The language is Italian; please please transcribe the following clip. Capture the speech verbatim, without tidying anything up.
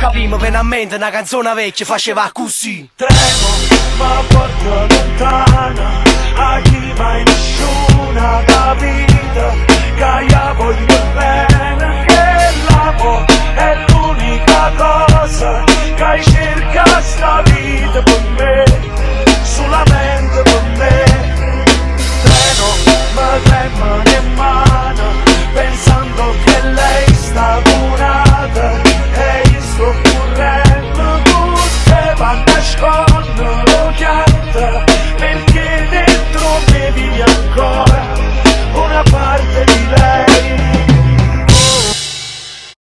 Da prima viene a mente una canzone vecchia faceva così. Tremo, ma porta lontana, a chi mai nessuna capita, che io voglio bene, che l'amo è l'unica cosa, che cerca sta vita per me, solamente per me. Treno, ma trema in mano, pensando che lei sta curata, e io sto correndo, tutte vanno a scuola.